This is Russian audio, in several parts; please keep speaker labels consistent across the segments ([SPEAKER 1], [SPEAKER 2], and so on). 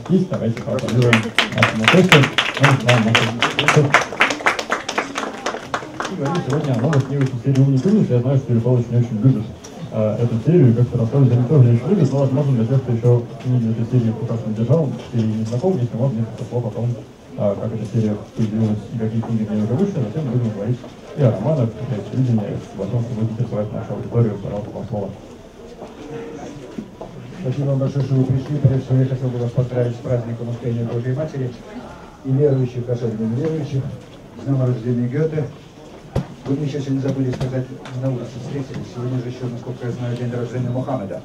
[SPEAKER 1] есть. Давайте поаплодируем нашему гостю. Сегодня о новых книгах из серии «Умник Умница». Я знаю, что Юрий Павлович не очень любит эту серию, как-то рассказывать, они тоже не очень любят, но, возможно, для тех, кто еще книги этой серии пока что не держал, серии не знаком, если можно, несколько слов о том, как эта серия появилась и какие книги в ней уже вышли, затем будем говорить и о романах, и о телевидении, о том, что будет интересовать нашу аудиторию. Пожалуйста, вам слово.
[SPEAKER 2] Спасибо вам большое, что вы пришли. Прежде всего, я хотел бы вас поздравить с праздником Успения Божьей Матери и верующих, особенно неверующих, с днем рождения Гёте. Вы мне еще сегодня забыли сказать, на улице встретились. Сегодня же еще, насколько я знаю, день рождения Мухаммеда.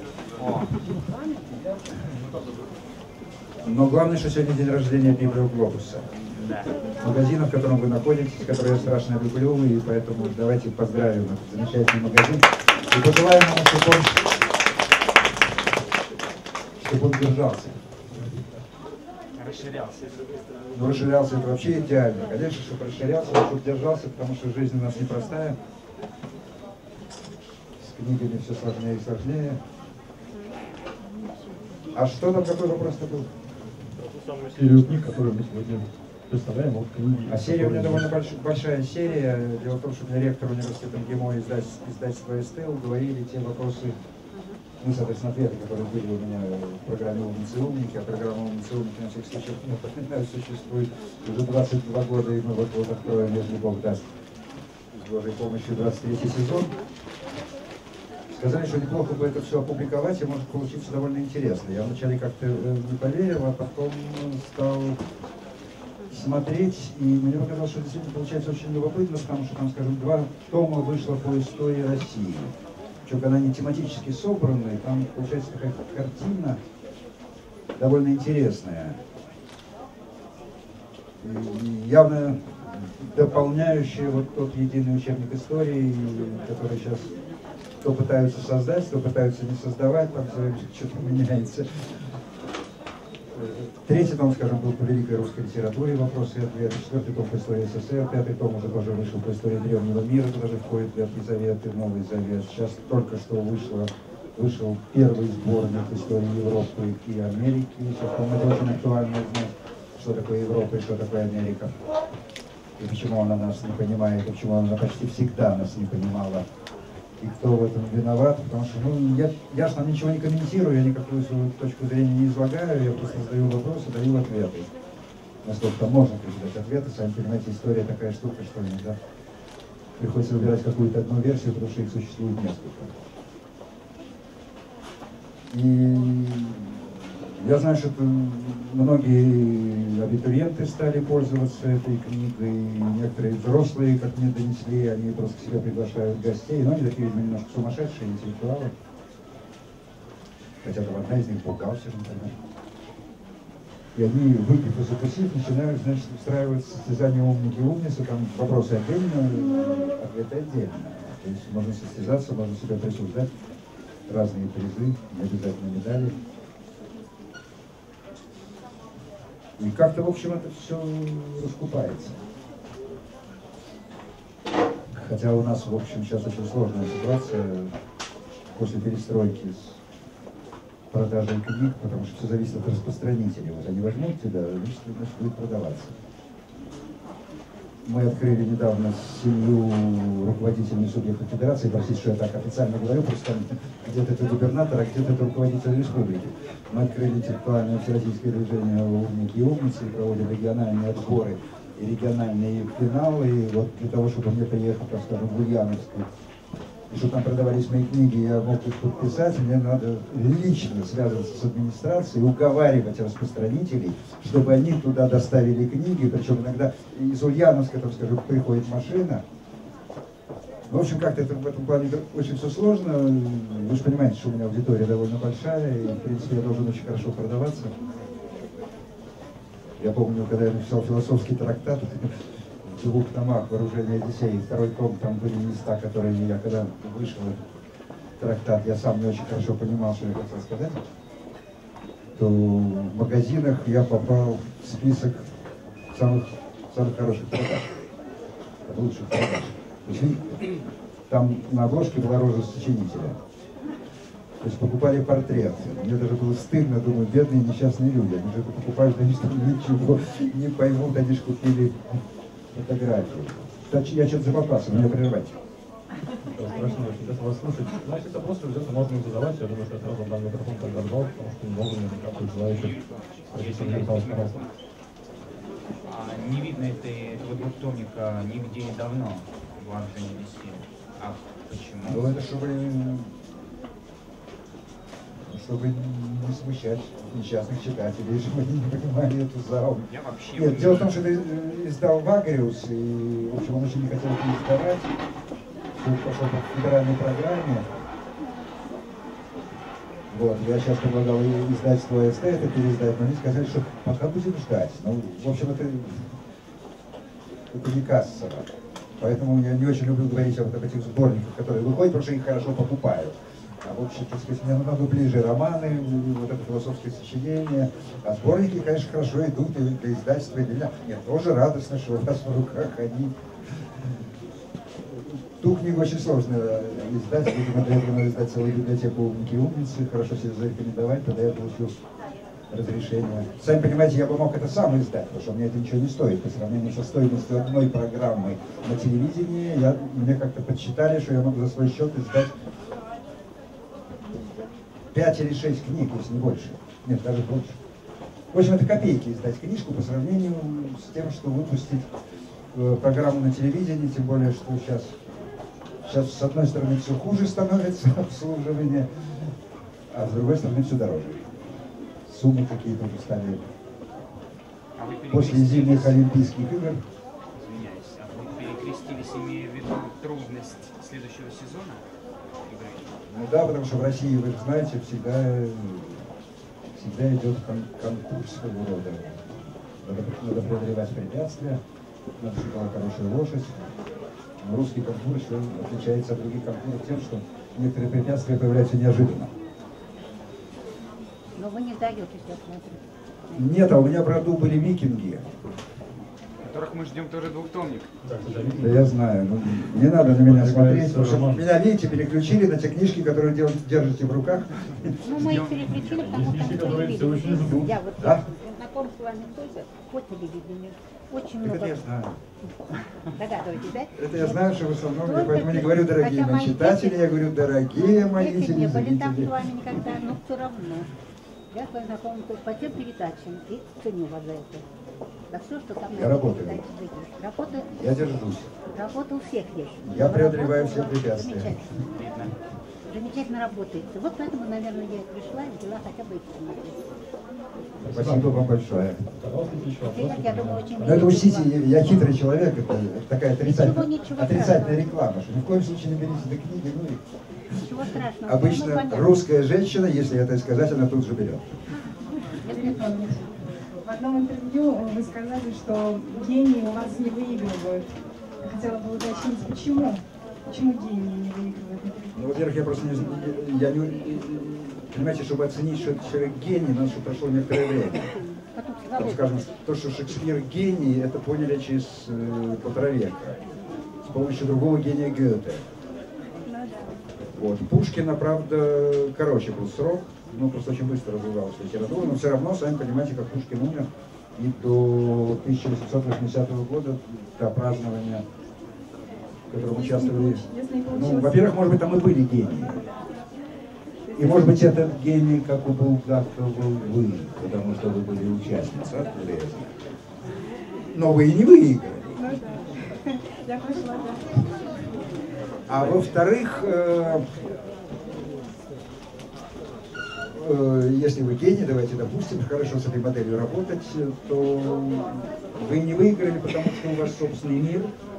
[SPEAKER 2] Но главное, что сегодня день рождения Библии Глобуса. Магазин, в котором вы находитесь, который я страшно люблю, и поэтому давайте поздравим этот замечательный магазин. И пожелаем ему, чтобы он держался. Ну, расширялся это вообще идеально. Конечно, чтобы расширялся, но чтобы держался, потому что жизнь у нас непростая. С книгами все сложнее и сложнее. А что там, какой вопрос-то был?
[SPEAKER 1] Ту самую серию книг, которую мы сегодня представляем, вот книги.
[SPEAKER 2] А серия у меня довольно большая серия. Дело в том, что мне ректор университета МГИМО, издательство СТ, говорили те вопросы, ну, соответственно, ответы, которые были у меня в программе «Умницы и умники», а программа «Умницы и умники» на всех случаях, напоминаю, существует уже 22 года, и мы вот откроем, если Бог даст, с Божьей помощью, 23-й сезон. Сказали, что неплохо бы это все опубликовать, и может получиться довольно интересно. Я вначале как-то не поверил, а потом стал смотреть, и мне показалось, что действительно получается очень любопытно, потому что там, скажем, 2 тома вышло по истории России. Причем, когда они тематически собраны, там получается такая картина довольно интересная. И явно дополняющая вот тот единый учебник истории, который сейчас то пытаются создать, то пытаются не создавать, там все время что-то меняется. 3-й том, скажем, был по великой русской литературе, вопросы и ответы. 4-й том по истории СССР, 5-й том уже тоже вышел по истории древнего мира, туда же входит Ветхий Завет и Новый Завет. Сейчас только что вышел первый сборник истории Европы и Америки. Сейчас, по-моему, это очень актуально знать, что такое Европа и что такое Америка. И почему она нас не понимает, и почему она почти всегда нас не понимала. И кто в этом виноват, потому что, ну, я же там ничего не комментирую, я никакую свою точку зрения не излагаю, я просто задаю вопросы, даю ответы. Насколько там можно дать ответы, сами понимаете, история такая штука, что иногда приходится выбирать какую-то одну версию, потому что их существует несколько. И я знаю, что многие абитуриенты стали пользоваться этой книгой, некоторые взрослые, как мне донесли, они просто к себе приглашают гостей, но они такие, видимо, немножко сумасшедшие, интеллектуалы. Хотя там одна из них бухгалтер, например. И они, выпив и закусив, начинают, значит, устраивать состязание умники и умницы, там вопросы отдельно, ответы отдельно. То есть можно состязаться, можно себя присуждать, разные призы, не обязательно медали. И как-то, в общем, это все раскупается. Хотя у нас, в общем, сейчас очень сложная ситуация после перестройки с продажей книг, потому что все зависит от распространителей. Вот они возьмут тебя, значит, будет продаваться. Мы открыли недавно с 7 руководителями субъектов федерации, простите, что я так официально говорю, просто там где-то это губернатор, а где-то это руководитель республики. Мы открыли интеллектуальное всероссийское движение «Умники и умницы», и проводим региональные отборы и региональные финалы. И вот для того, чтобы мне приехать, так скажем, в Ульяновск, и чтобы там продавались мои книги, я мог их подписать, мне надо лично связываться с администрацией, уговаривать распространителей, чтобы они туда доставили книги, причем иногда из Ульяновска, там, скажем, приходит машина. В общем, как-то это в этом плане очень все сложно. Вы же понимаете, что у меня аудитория довольно большая, и, в принципе, я должен очень хорошо продаваться. Я помню, когда я написал философский трактат, в 2 томах «Вооружение Одиссеи», 2-й том, там были места, которые я, когда вышел трактат, я сам не очень хорошо понимал, что я хотел сказать, то в магазинах я попал в список самых хороших продаж, лучших продаж. Там на обложке была рожа сочинителя. То есть покупали портрет. Мне даже было стыдно, думаю, бедные несчастные люди. Они же это покупают, они что ничего не поймут, они же купили фотографию. Я что-то запопался, меня прервать.
[SPEAKER 1] Страшно, если вас слушать. Значит, вопросы обязательно можно задавать. Я думаю, что я сразу дам микрофон тогда в зал, потому что много наверняка желающих спросить Михаила, пожалуйста.
[SPEAKER 3] Не видно этого двухтомника нигде и давно в Арджине висит. А почему?
[SPEAKER 2] Ну это чтобы не смущать несчастных читателей, чтобы они не понимали эту заумь.
[SPEAKER 3] Я вообще...
[SPEAKER 2] Нет, дело в том, что это издал Вагриус, и, в общем, он очень не хотел это издавать. Все пошло по федеральной программе. Вот, я сейчас предлагал издательству АСТ это переиздать, но они сказали, что пока будем ждать. Ну, в общем, это не кассово. Поэтому я не очень люблю говорить об этих сборниках, которые выходят, потому что их хорошо покупают. А в общем, так сказать, мне намного ближе романы, вот это философское сочинение. А сборники, конечно, хорошо идут и для издательства, и для меня. Нет, тоже радостно, что у вас в руках они. Ту книгу очень сложно издать, видимо, для этого надо издать целую библиотеку «Умники и умницы», хорошо себе зарекомендовать, тогда я получил разрешение. Сами понимаете, я бы мог это сам издать, потому что мне это ничего не стоит. По сравнению со стоимостью одной программы на телевидении, мне как-то подсчитали, что я могу за свой счет издать 5 или 6 книг, если не больше. Нет, даже больше. В общем, это копейки издать книжку по сравнению с тем, что выпустить программу на телевидении, тем более, что сейчас с одной стороны все хуже становится обслуживание, а с другой стороны все дороже. Суммы какие-то уже стали после зимних Олимпийских игр.
[SPEAKER 3] Извиняюсь, а вы перекрестились, имея в виду трудность следующего сезона?
[SPEAKER 2] Ну да, потому что в России, вы же знаете, всегда идет конкурс своего рода. Надо преодолевать препятствия, надо, чтобы была хорошая лошадь. Но русский конкурс отличается от других конкурсов тем, что некоторые препятствия появляются неожиданно.
[SPEAKER 4] Но вы не сдаетесь, я смотрю.
[SPEAKER 2] Нет, а у меня в роду были викинги.
[SPEAKER 3] Которых мы ждем тоже двухтомник.
[SPEAKER 2] Да я знаю, ну, не надо на меня смотреть, потому что меня, видите, переключили на те книжки, которые держите в руках.
[SPEAKER 4] Ну, мы их переключили, потому что мы телевидение. Я вот знаком с вами тоже по телевидению. Очень много.
[SPEAKER 2] Это я знаю.
[SPEAKER 4] Догадываетесь, да?
[SPEAKER 2] Это я знаю, что вы со мной, я поэтому не говорю дорогие мои читатели, я говорю дорогие мои
[SPEAKER 4] Если не были там с
[SPEAKER 2] телезрители.
[SPEAKER 4] вами никогда, но все равно. Я с вами знакома по тем передачам и ценю вас за это. Да все, что там
[SPEAKER 2] Я работаю.
[SPEAKER 4] Работа,
[SPEAKER 2] Я держусь.
[SPEAKER 4] работа у всех есть.
[SPEAKER 2] Я преодолеваю все препятствия.
[SPEAKER 4] Замечательно. Замечательно работаете. Вот поэтому, наверное, я и пришла и взяла хотя бы их посмотреть.
[SPEAKER 2] Спасибо вам большое.
[SPEAKER 1] Пожалуйста, еще
[SPEAKER 4] Вы, как я думаю, очень
[SPEAKER 2] Но это учтите, я хитрый человек, это такая
[SPEAKER 4] ничего
[SPEAKER 2] отрицательная
[SPEAKER 4] страшного.
[SPEAKER 2] реклама, что ни в коем случае не берите до книги, ну и
[SPEAKER 4] Ничего страшного.
[SPEAKER 2] обычно
[SPEAKER 4] Ну, понятно.
[SPEAKER 2] русская женщина, если это сказать, она тут же берет.
[SPEAKER 5] В одном интервью вы сказали, что гении у вас не выигрывают. Я хотела бы уточнить, почему? Почему гении не выигрывают?
[SPEAKER 2] Ну, во-первых, я просто понимаете, чтобы оценить, что этот человек гений, надо, чтобы прошло некоторое время. Там, скажем, то, что Шекспир гений, это поняли через 1,5 века. С помощью другого гения Гёте. Вот. Пушкина, правда, короче был срок, но просто очень быстро развивалась литература, но все равно, сами понимаете, как Пушкин умер, и до 1880 года, до празднования, в котором участвовали... Ну, во-первых, может быть, там и были гении. И, может быть, этот гений, как у Булгакова, вы, потому что вы были участницей, откуда я знаю. Но вы и не выиграли.
[SPEAKER 5] Ну да. Я пошла, да.
[SPEAKER 2] А во-вторых, если вы гений, давайте допустим, хорошо с этой моделью работать, то вы не выиграли, потому что у вас собственный мир.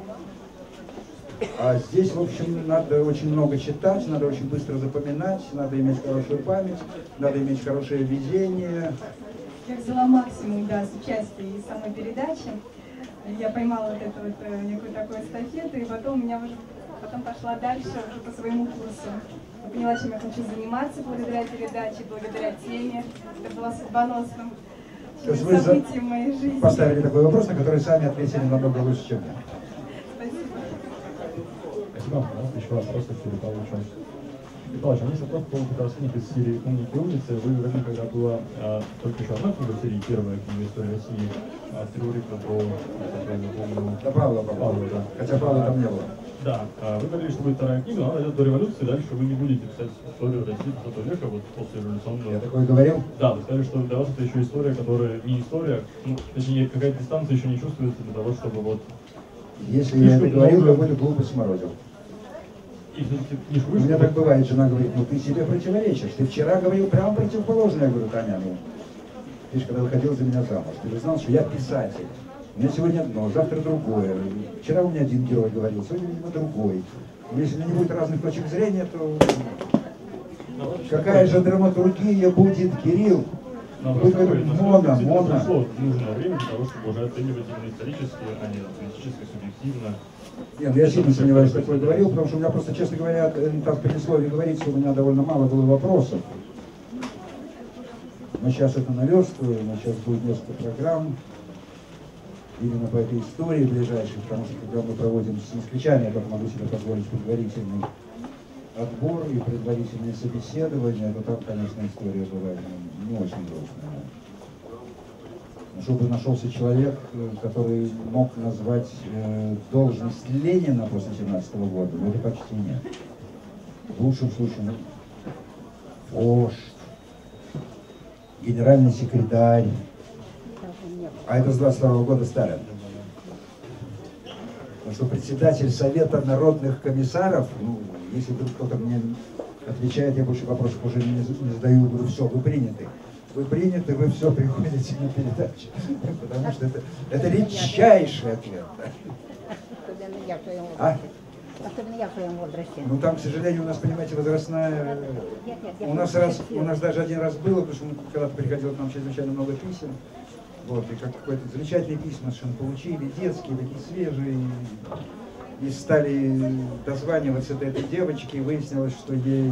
[SPEAKER 2] А здесь, в общем, надо очень много читать, надо очень быстро запоминать, надо иметь хорошую память, надо иметь хорошее везение.
[SPEAKER 5] Я взяла максимум, да, с участия и самой передачи. Я поймала вот эту вот некую такую эстафету, и потом у меня уже пошла дальше уже по своему курсу. Я поняла, чем я хочу заниматься благодаря передаче, благодаря теме. Это было судьбоносным событием в моей жизни.
[SPEAKER 2] Поставили такой вопрос, на который сами ответили намного лучше, чем я.
[SPEAKER 5] Спасибо.
[SPEAKER 1] Спасибо. Пожалуйста, еще вопрос, если вы получилось. Николаевич, у меня есть вопрос по поводу как раз книг из серии «Умники и умницы». Вы говорили, когда была только еще одна книга в серии, первая книга «История России», теорика про,
[SPEAKER 2] Да, Павла,
[SPEAKER 1] да.
[SPEAKER 2] Хотя Павла там не было.
[SPEAKER 1] Да, вы говорили, что будет вторая книга, но она идет до революции, дальше вы не будете писать историю России 20 века, вот после революционного.
[SPEAKER 2] Я такое говорил?
[SPEAKER 1] Да, вы сказали, что для вас это еще история, которая не история, ну, точнее, какая-то дистанция еще не чувствуется для того, чтобы вот...
[SPEAKER 2] Если я это говорил, то какой-то глупость сморозил. У меня так бывает, жена говорит, ну ты себе противоречишь. Ты вчера говорил прямо противоположное. Я говорю, Таня, ну, ты же когда выходила за меня замуж, ты же знал, что я писатель. У меня сегодня одно, завтра другое. Вчера у меня один герой говорил, сегодня, видимо, другой. Но если у меня не будет разных точек зрения, то какая же драматургия будет, Кирилл? Будет моно.
[SPEAKER 1] Нужно время для того, чтобы уже оценивать именно исторически, а не политически, субъективно.
[SPEAKER 2] Нет, ну я сильно сомневаюсь, что такое говорил, потому что у меня просто, честно говоря, там в предисловии говорится, у меня довольно мало было вопросов. Мы сейчас это наверстываем, у нас сейчас будет несколько программ именно по этой истории ближайшей, потому что когда мы проводим с исключением, я только могу себе позволить предварительный отбор и предварительные собеседования, то там, конечно, история бывает не очень грустная. Чтобы нашелся человек, который мог назвать должность Ленина после 17 года, но это почти нет. В лучшем случае, вождь, генеральный секретарь, а это с 22 года Сталин. Потому что председатель Совета народных комиссаров, ну, если вдруг кто-то мне отвечает, я больше вопросов уже не задаю, говорю, все, вы приняты. Вы приняты, вы все приходите на передачу. Потому что это редчайший ответ.
[SPEAKER 4] Особенно я в твоем возрасте.
[SPEAKER 2] А?
[SPEAKER 4] Особенно я в твоем возрасте.
[SPEAKER 2] Ну там, к сожалению, у нас, понимаете, возрастная... У нас даже один раз было, потому что когда-то приходило к нам чрезвычайно много писем. Вот, и какое-то замечательные письма совершенно получили, детские, такие свежие. И стали дозваниваться до этой девочки, и выяснилось, что ей...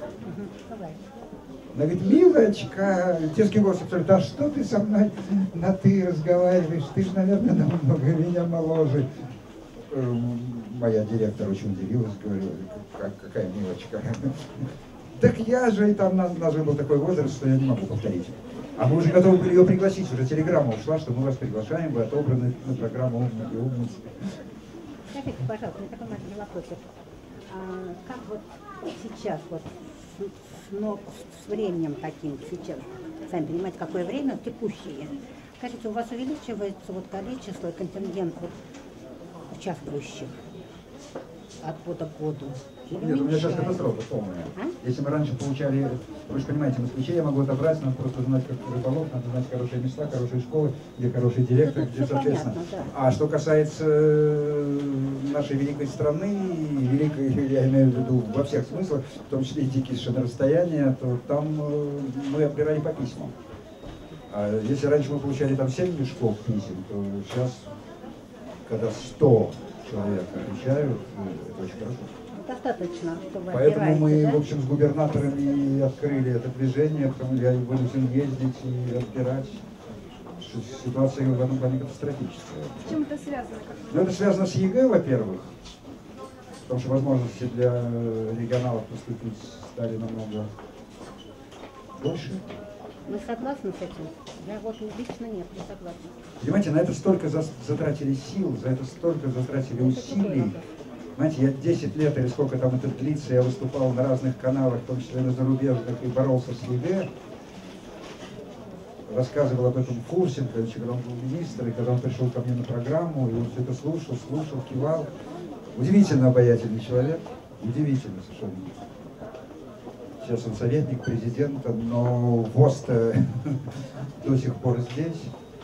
[SPEAKER 2] Она говорит, милочка, детский голос абсолютно, а что ты со мной на ты разговариваешь? Ты же, наверное, намного меня моложе. Моя директор очень удивилась, говорила, какая милочка. Так я же, и там у нас же был такой возраст, что я не могу повторить. А мы уже готовы были ее пригласить, уже телеграмма ушла, что мы вас приглашаем, вы отобраны на программу «Умники и умницы».
[SPEAKER 4] Скажите, пожалуйста, мне такой маленький вопросик. Как вот сейчас, вот с временем таким сейчас, сами понимаете, какое время, текущее, скажите, у вас увеличивается вот количество, контингент вот участвующих от года к году?
[SPEAKER 2] Нет, у меня сейчас катастрофа полная. Если мы раньше получали, вы же понимаете, москвичей я могу отобрать, надо просто знать, как рыболов, надо знать хорошие места, хорошие школы, где хороший директор, где, соответственно. Понятно, да. А что касается нашей великой страны, великой, я имею в виду во всех смыслах, в том числе и дикие совершенно расстояния, то там мы отбирали по письмам. А если раньше мы получали там 7 мешков писем, то сейчас, когда 100 человек отвечают, это очень хорошо.
[SPEAKER 4] Достаточно, чтобы
[SPEAKER 2] поэтому мы,
[SPEAKER 4] да?
[SPEAKER 2] в общем, с губернаторами открыли это движение, потому что я вынужден ездить и отбирать. Ситуация в этом плане катастрофическая.
[SPEAKER 5] С чем это связано?
[SPEAKER 2] Ну, это связано с ЕГЭ, во-первых, потому что возможности для регионалов поступить стали намного больше.
[SPEAKER 4] Мы согласны с этим? Я вот лично нет, не согласна.
[SPEAKER 2] Понимаете, на это столько затратили сил, за это столько затратили усилий. Знаете, я 10 лет, или сколько там это длится, я выступал на разных каналах, в том числе на зарубежных, и боролся с ЕГЭ. Рассказывал об этом Фурсенко, когда он был министр, и когда он пришел ко мне на программу, и он все это слушал, кивал. Удивительно обаятельный человек, удивительно совершенно. Сейчас он советник президента, но ВОЗ-то до сих пор здесь.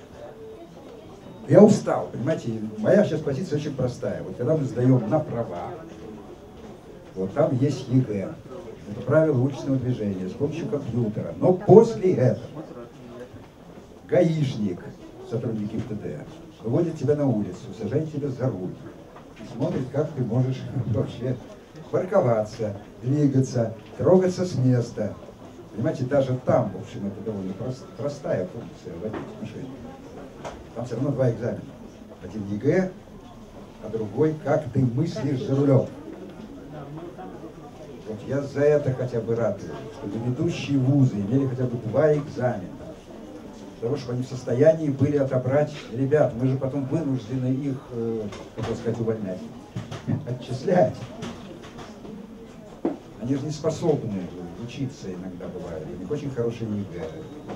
[SPEAKER 2] Я устал, понимаете, моя сейчас позиция очень простая. Вот когда мы сдаем на права, вот там есть ЕГЭ, это правила уличного движения с помощью компьютера. Но после этого гаишник, сотрудник МТД, выводит тебя на улицу, сажает тебя за руль и смотрит, как ты можешь вообще парковаться, двигаться, трогаться с места. Понимаете, даже там, в общем, это довольно простая функция водить машину. Там все равно 2 экзамена. Один ЕГЭ, а другой, как ты мыслишь за рулем. Вот я за это хотя бы рад, чтобы ведущие вузы имели хотя бы 2 экзамена. Для того, чтобы они в состоянии были отобрать ребят. Мы же потом вынуждены их, как сказать, увольнять, отчислять. Они же не способны учиться иногда бывает. У них очень хорошие ЕГЭ.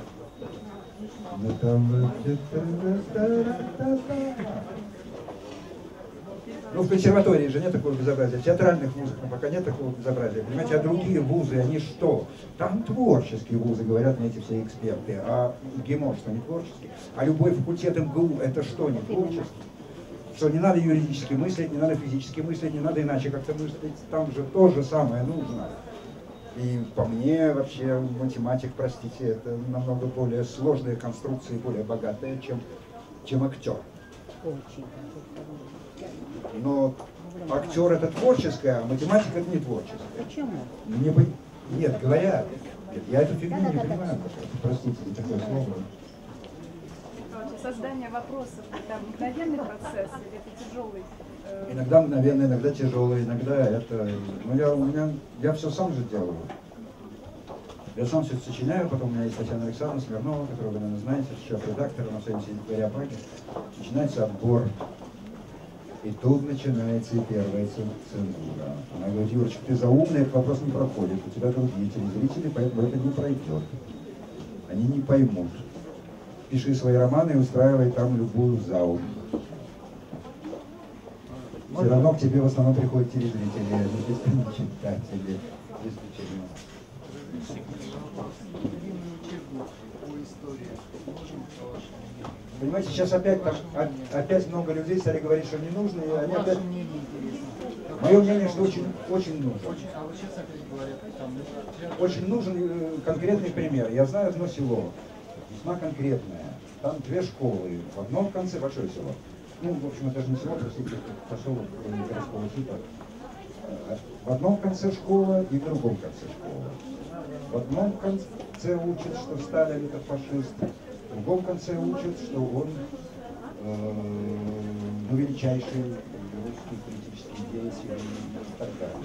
[SPEAKER 2] Ну, в консерватории же нет такого безобразия, в театральных вузах пока нет такого безобразия. Понимаете, а другие вузы, они что? Там творческие вузы, говорят мне эти все эксперты. А ГИМО, что не творческий? А любой факультет МГУ, это что, не творческий? Что не надо юридически мыслить, не надо физически мыслить, не надо иначе как-то мыслить. Там же то же самое нужно. И по мне вообще математик, простите, это намного более сложная конструкция и более богатая, чем актер. Но актер это творческое, а математик это не творческое.
[SPEAKER 4] Почему?
[SPEAKER 2] Нет, говорят. Я эту фигню не понимаю. Простите, такое слово.
[SPEAKER 5] Создание вопросов — это мгновенный процесс или это тяжелый?
[SPEAKER 2] Иногда мгновенно, иногда тяжелый, иногда это... Ну, я все сам же делаю. Я сам все это сочиняю, потом у меня есть Татьяна Александровна Смирнова, которую вы, наверное, знаете, шеф-редактор, она все время сидит в Ариапаге. Начинается отбор. И тут начинается и первая цензура. Она говорит: Юрочка, ты заумный, этот вопрос не проходит, у тебя другие телезрители, поэтому это не пройдет. Они не поймут. Пиши свои романы и устраивай там любую зал. Все равно к тебе в основном приходят телезрители, если не читатели. Понимаете, сейчас опять много людей стали говорить, что не нужно, и они опять... Мое мнение, что очень нужно. Очень нужен конкретный пример. Я знаю одно село, весьма конкретное. Там 2 школы. В одном конце большое село. Ну, в общем, это же не село, простите, поселок городского типа. В одном конце школа и в другом конце школа. В одном конце учат, что Сталин это фашист. В другом конце учат, что он величайший русский политический деятель и так далее.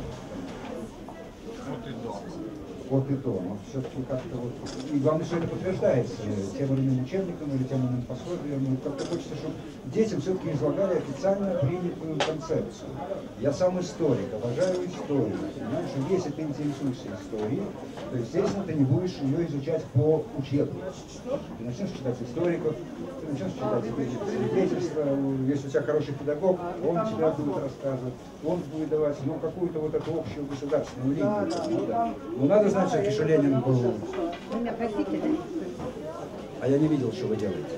[SPEAKER 2] Вот и то, но все-таки как-то вот... И главное, что это подтверждается тем или иным учебником или тем или иным пособием. Ну, как-то хочется, чтобы детям все-таки излагали официально принятую концепцию. Я сам историк, обожаю историю. Понимаешь, что если ты интересуешься историей, то, естественно, ты не будешь ее изучать по учебнику. Ты начнешь читать историков, ты начнешь читать свидетельства. Если у тебя хороший педагог, он тебя будет рассказывать, он будет давать, ну, какую-то вот эту общую государственную линию. Ну, надо знать, что Киша Ленин был.
[SPEAKER 4] Вы меня простите, да?
[SPEAKER 2] А я не видел, что вы делаете.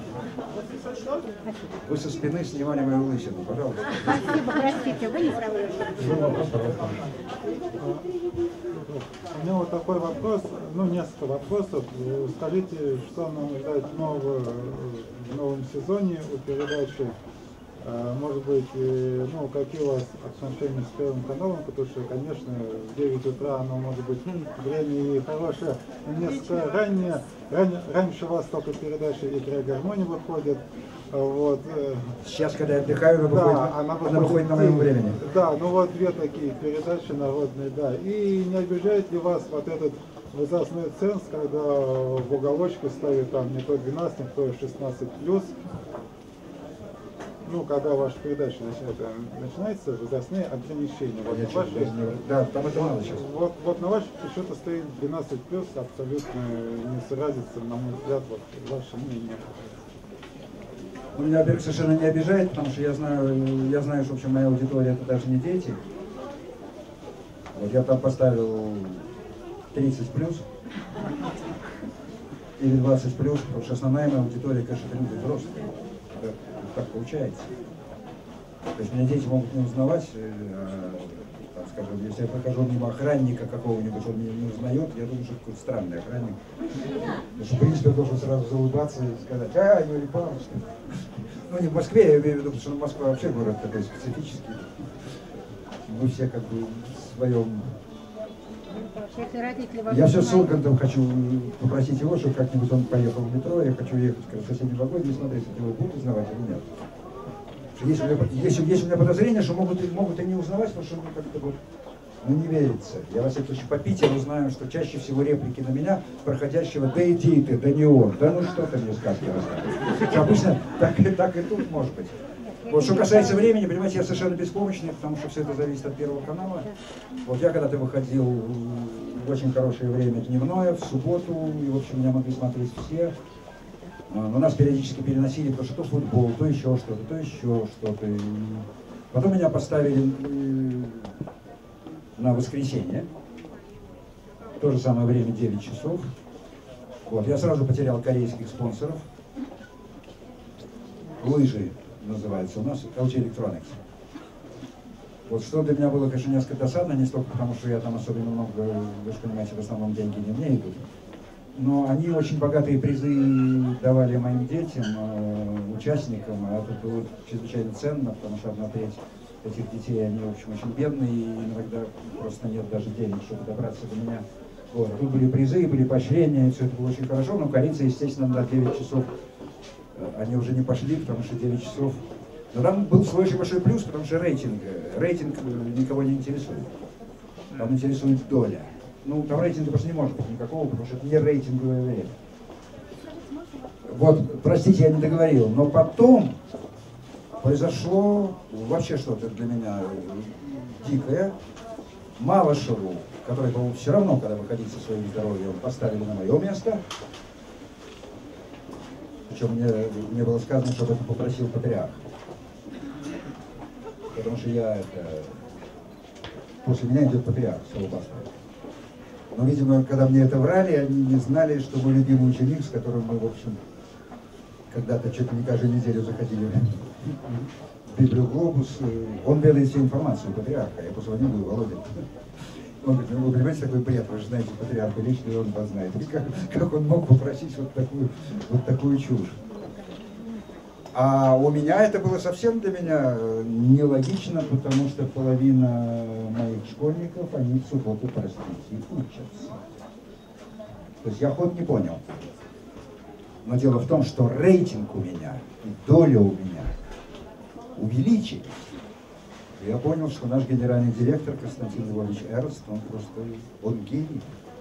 [SPEAKER 2] Вы со спины снимали мою лысину, пожалуйста.
[SPEAKER 4] Спасибо, простите, вы не справились.
[SPEAKER 6] У меня вот такой вопрос, ну, несколько вопросов. Скажите, что нам ждать в новом сезоне у передачи? Может быть, ну, какие у вас отношения с Первым каналом, потому что, конечно, в 9 утра оно может быть время и хорошее, но несколько ранее. Раньше у вас только передача «Игра и гармония» выходит. Вот.
[SPEAKER 2] Сейчас, когда я отдыхаю, она выходит на моем времени.
[SPEAKER 6] Да, ну вот 2 такие передачи народные, да. И не обижает ли вас вот этот возрастной ценз, когда в уголочке ставят там не то 12, не то 16+. Ну, когда ваша передача начинается, возрастные ограничения. Вот
[SPEAKER 2] да, там это надо сейчас.
[SPEAKER 6] Вот на ваших счетах стоит 12+, абсолютно не сразится, на мой взгляд, вот ваше мнение.
[SPEAKER 2] Меня, во-первых, совершенно не обижает, потому что я знаю, что, в общем, моя аудитория это даже не дети. Вот я там поставил 30+, или 20+, потому что основная моя аудитория, конечно, это люди взрослые. Так получается. То есть меня дети могут не узнавать, там, скажем, если я прохожу мимо охранника какого-нибудь, он меня не узнает, я думаю, что это какой-то странный охранник. Потому что, в принципе, я должен сразу заулыбаться и сказать: а, Юрий Павлович. Ну, не в Москве, я имею в виду, потому что Москва вообще город такой специфический. Мы все как бы в своем... Я все с Ургантом хочу попросить его, чтобы как-нибудь он поехал в метро, я хочу ехать в соседний вагон и смотреть, его будут узнавать или нет. Есть у меня подозрение, что могут и не узнавать, потому что как-то вот Ну не верится. Я во всяком случае по Питеру знаю, что чаще всего реплики на меня, проходящего: да иди ты, да не он, да ну что ты мне сказки рассказываешь. Обычно так и тут может быть. Вот, что касается времени, понимаете, я совершенно беспомощный, потому что все это зависит от Первого канала. Вот я когда-то выходил в очень хорошее время дневное, в субботу, и, в общем, меня могли смотреть все. Но нас периодически переносили, потому что то футбол, то еще что-то, то еще что-то. И потом меня поставили на воскресенье, в то же самое время, 9 часов. Вот, я сразу потерял корейских спонсоров. Лыжи называется у нас, LG Electronics. Вот что для меня было, конечно, несколько досадно, не столько потому, что я там особенно много, вы же понимаете, в основном деньги не мне идут. Но они очень богатые призы давали моим детям, участникам, а это было чрезвычайно ценно, потому что 1/3 этих детей, они, в общем, очень бедные, и иногда просто нет даже денег, чтобы добраться до меня. Вот. Тут были призы, были поощрения, и все это было очень хорошо, но корейцы, естественно, на 9 часов они уже не пошли, потому что 9 часов. Но там был свой очень большой плюс, потому что рейтинг никого не интересует. Там интересует доля. Ну, там рейтинга просто не может быть никакого, потому что это не рейтинговое время. Вот, простите, я не договорил, но потом произошло вообще что-то для меня дикое. Малышеву, который, по-моему, все равно, когда выходить со своим здоровьем, поставили на мое место. Причем мне было сказано, что об этом попросил патриарх. Потому что после меня идет патриарх, Солобастов. Но, видимо, когда мне это врали, они не знали, что мой любимый ученик, с которым мы, в общем, когда-то чуть ли не каждую неделю заходили в Библию Глобус, он ведает всю информацию патриарха. Я позвонил ему: Володя. Он говорит: ну, вы понимаете, такой бред, вы же знаете патриарха лично, и он вас знает. И как он мог попросить вот такую чушь? А у меня это было совсем для меня нелогично, потому что половина моих школьников, они в субботу, простите, учатся. То есть я ход не понял. Но дело в том, что рейтинг у меня и доля у меня увеличились. И я понял, что наш генеральный директор Константин Львович Эрнст, он гений.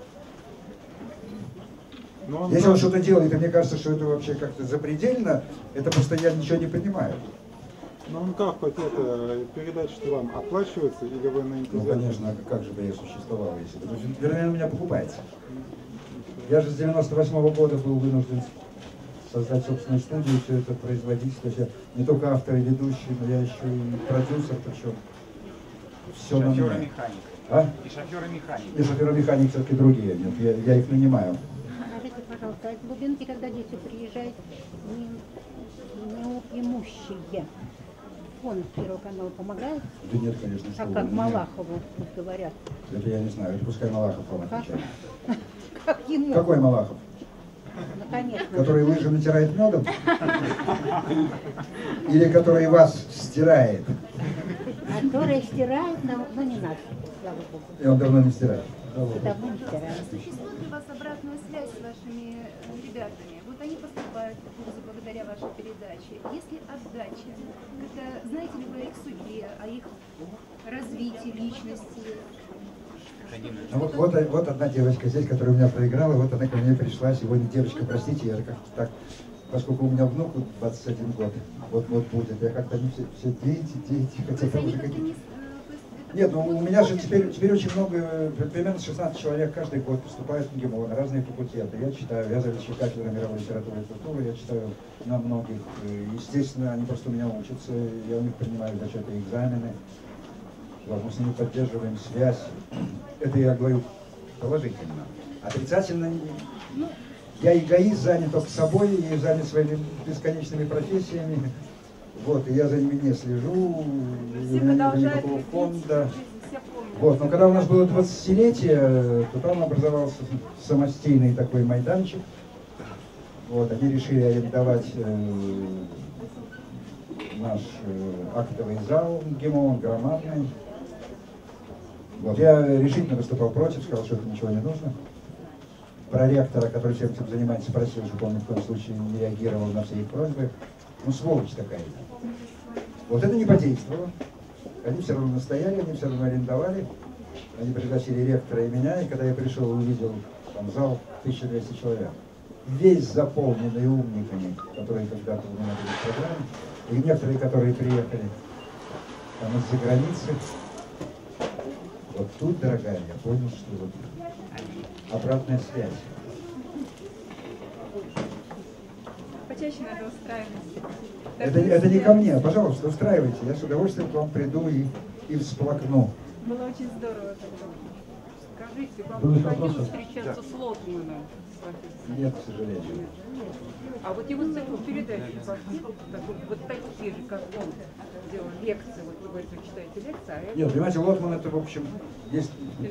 [SPEAKER 2] Если он что-то делает, и мне кажется, что это вообще как-то запредельно, это просто я ничего не понимаю.
[SPEAKER 6] Ну он как, хоть это, передача-то вам оплачивается, или вы на энтузиазме?
[SPEAKER 2] Ну, конечно, как же бы я существовал, если бы... Вернее, у меня покупается. Я же с 98-го года был вынужден создать собственную студию, все это производить. То есть я не только автор и ведущий, но я еще и продюсер, причем все на мне.
[SPEAKER 3] Шофер и механик.
[SPEAKER 2] А?
[SPEAKER 3] И шофер и механик.
[SPEAKER 2] И шофер и механик все-таки другие, нет, я их нанимаю.
[SPEAKER 4] Скажите, пожалуйста, а в глубинке, когда дети приезжают неимущие, фонд Первого канала помогает?
[SPEAKER 2] Да нет, конечно, что
[SPEAKER 4] Как
[SPEAKER 2] вы,
[SPEAKER 4] Малахову говорят.
[SPEAKER 2] Это я не знаю, это пускай Малахов вам отвечает.
[SPEAKER 4] Как ему?
[SPEAKER 2] Какой Малахов?
[SPEAKER 4] Ну, конечно.
[SPEAKER 2] Который лыжи натирает медом? Или который вас стирает?
[SPEAKER 4] Который стирает, но не надо, слава богу.
[SPEAKER 2] И он давно не стирает.
[SPEAKER 4] Давно не стирает.
[SPEAKER 5] Существует у вас обратная связь с вашими ребятами? Вот они поступают в курсы благодаря вашей передаче. Если отдача, это знаете ли вы о их судьбе, о их развитии личности?
[SPEAKER 2] Ну, вот одна девочка здесь, которая у меня проиграла, вот она ко мне пришла сегодня. Девочка, простите, я как-то так, поскольку у меня внуку 21 год, вот будет, я как-то они все дети, хотя там уже какие-то... Нет, ну у меня же теперь очень много, примерно 16 человек каждый год поступают в МГИМО на разные факультеты. Я читаю, я заведующий кафедрой мировой литературы и культуры, я читаю на многих. Естественно, они просто у меня учатся, я у них принимаю зачеты и экзамены. Вот, мы с ними поддерживаем связь. Это я говорю положительно. Отрицательно, я эгоист, занят только собой, и занят своими бесконечными профессиями. Вот, и я за ними не слежу, у меня нет никакого фонда. Вот, но когда у нас было 20-летие, то там образовался самостийный такой майданчик. Вот, они решили арендовать наш актовый зал МГИМО, он громадный. Вот, я решительно выступал против, сказал, что это ничего не нужно. Проректора, который всем этим занимается, просил, чтобы он ни в коем случае не реагировал на все их просьбы. Ну, сволочь какая-то. Вот это не подействовало. Они все равно настояли, они все равно арендовали. Они пригласили ректора и меня, и когда я пришел, увидел там зал 1200 человек. Весь заполненный умниками, которые когда-то у меня были в программе, и некоторые, которые приехали там из-за границы. Вот тут, дорогая, я понял, что вот обратная связь.
[SPEAKER 5] Почаще надо устраивать.
[SPEAKER 2] Это не ко мне, пожалуйста, устраивайте. Я с удовольствием к вам приду и всплакну.
[SPEAKER 5] Было очень здорово тогда.
[SPEAKER 7] Скажите, вам
[SPEAKER 1] Были
[SPEAKER 7] приходилось
[SPEAKER 1] вопросы?
[SPEAKER 7] встречаться с Лотманом?
[SPEAKER 2] Нет, к сожалению.
[SPEAKER 7] А вот его с эту передачу пошли, вот такие же, как он делал лекции, вот вы говорите, вы читаете лекции, а это
[SPEAKER 2] Нет, понимаете, Лотман это, в общем, есть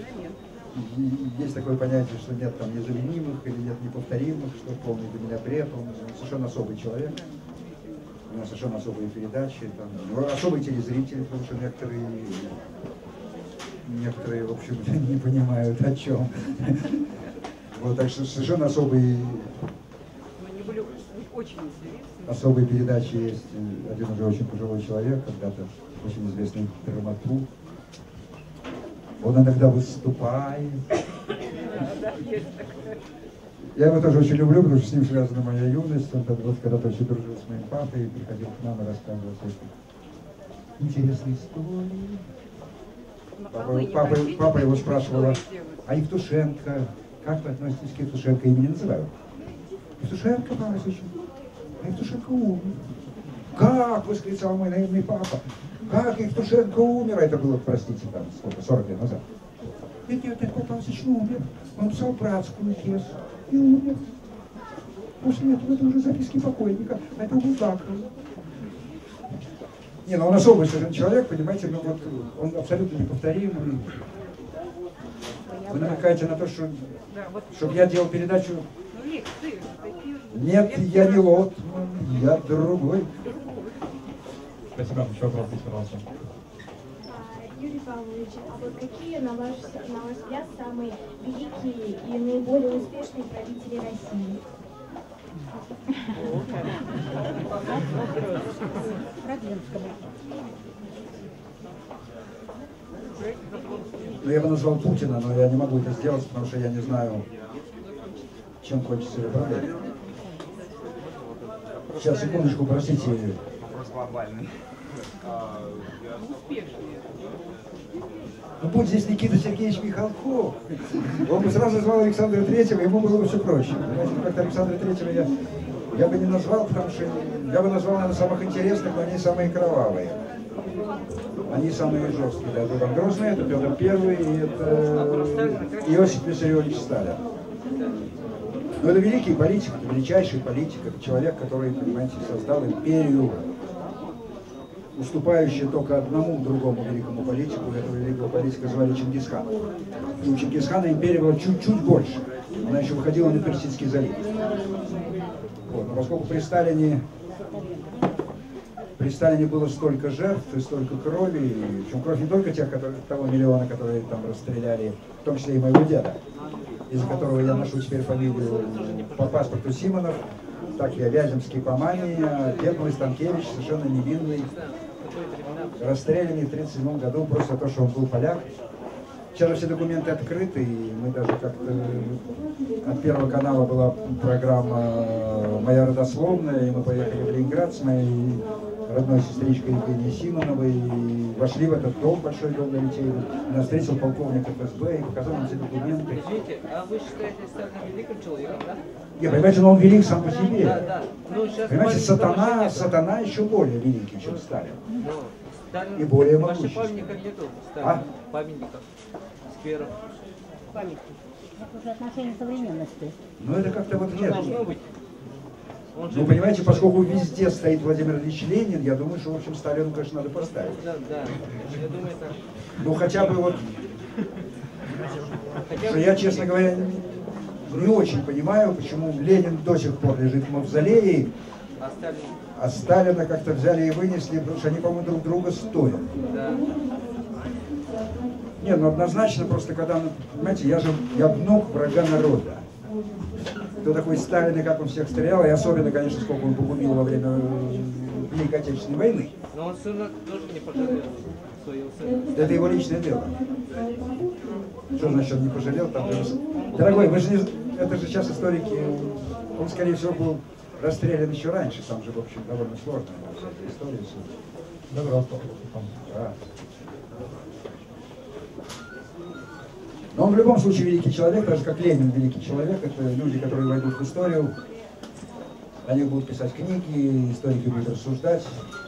[SPEAKER 2] такое понятие, что нет там незаменимых или нет неповторимых, что полный для меня бред. Он совершенно особый человек. У него совершенно особые передачи, там, особые телезрители, потому что некоторые, в общем, не понимают о чем. Вот, так что совершенно особые,
[SPEAKER 7] они были очень интересны.
[SPEAKER 2] особые передачи есть. Один уже очень пожилой человек, когда-то очень известный драматург. Он иногда выступает. Я его тоже очень люблю, потому что с ним связана моя юность. Он вот когда-то очень дружил с моим папой, приходил к нам и рассказывал эти интересные истории. Папа его спрашивала, а Евтушенко, как вы относитесь к Евтушенко? Имя не называю. Евтушенко, Васич, а Евтушенко умер. Как? Восклицал мой наивный папа. Как Евтушенко умер? Это было, простите, там, сколько, 40 лет назад. Нет, Павел Павлович не умер. Он писал братскую пьесу и умер. После этого это уже записки покойника, а это Булгаков. Не, ну он особый совершенно человек, понимаете, ну вот он абсолютно неповторимый. Вы намекаете на то, что чтобы я делал передачу.
[SPEAKER 7] Ну, лекции такие.
[SPEAKER 2] Нет, я не Лотман, я другой.
[SPEAKER 1] Спасибо. Еще вопрос, пожалуйста.
[SPEAKER 8] Юрий Павлович, а вот какие, на ваш взгляд, самые великие и наиболее успешные правители России?
[SPEAKER 2] Ну, я бы назвал Путина, но я не могу это сделать, потому что я не знаю, чем кончится его проблема. Сейчас, секундочку, простите.
[SPEAKER 3] Вопрос глобальный.
[SPEAKER 2] Ну, будь здесь Никита Сергеевич Михалков, он бы сразу назвал Александра Третьего, ему было бы все проще. Понимаете, как-то Александра Третьего я бы не назвал, потому что я бы назвал, наверное, самых интересных, но они самые кровавые. Они самые жесткие. Да, это Иван Грозный, это Петр Первый, и это Иосиф Виссарионович Сталин. Но это великий политик, это величайший политик, это человек, который, понимаете, создал империю, уступающую только одному другому великому политику. Этого великого политика звали Чингисхан. И у Чингисхана империя была чуть-чуть больше. Она еще выходила на Персидский залив. Вот. Но поскольку при Сталине было столько жертв и столько крови, причем кровь не только того миллиона, которые там расстреляли, в том числе и моего деда, из-за которого я ношу теперь фамилию по паспорту Симонов, так и Вяземский по маме, дед мой Станкевич, совершенно невинный, расстрелянный в 1937 году просто за то, что он был поляк. Сейчас все документы открыты, и мы даже как-то от Первого канала была программа «Моя родословная», и мы поехали в Ленинград с моей родной сестричкой Евгенией Симоновой, и вошли в этот дом, большой дом на Литейном. Нас встретил полковник ФСБ и показал нам все документы.
[SPEAKER 9] Извините, а вы считаете Сталина великим человеком, да?
[SPEAKER 2] Нет, понимаете, но он велик сам по себе.
[SPEAKER 9] Да. Ну,
[SPEAKER 2] понимаете, сатана еще более великий, чем Сталин.
[SPEAKER 9] Сталин,
[SPEAKER 2] и более
[SPEAKER 9] ваших
[SPEAKER 2] могущественный.
[SPEAKER 9] памятников нету, Сталин, памятников, скверов.
[SPEAKER 4] Памятник. Это уже отношение современности.
[SPEAKER 2] Ну это как-то вот нет.
[SPEAKER 9] Должно быть.
[SPEAKER 2] Ну, понимаете, поскольку везде стоит Владимир Ильич Ленин, я думаю, что, в общем, Сталину, конечно, надо поставить.
[SPEAKER 9] Да. Я думаю, так.
[SPEAKER 2] Ну, хотя бы вот... Что я, честно говоря, не очень понимаю, почему Ленин до сих пор лежит в мавзолее, а Сталина как-то взяли и вынесли, потому что они, по-моему, друг друга стоят.
[SPEAKER 9] Да.
[SPEAKER 2] Нет, ну однозначно, просто когда, понимаете, я внук врага народа. Кто такой Сталин и как он всех стрелял, и особенно, конечно, сколько он погубил во время Великой Отечественной войны.
[SPEAKER 9] Но он сына тоже не пожалел. свое ценность.
[SPEAKER 2] Это его личное дело. Что значит, он не пожалел? Там же... Дорогой, вы же не... это же сейчас историки, он, скорее всего, был расстрелян еще раньше, там же, в общем, довольно сложная вся эта история.
[SPEAKER 1] Да.
[SPEAKER 2] Да. Но он в любом случае великий человек, так же как Ленин великий человек, это люди, которые войдут в историю, о них будут писать книги, историки будут рассуждать.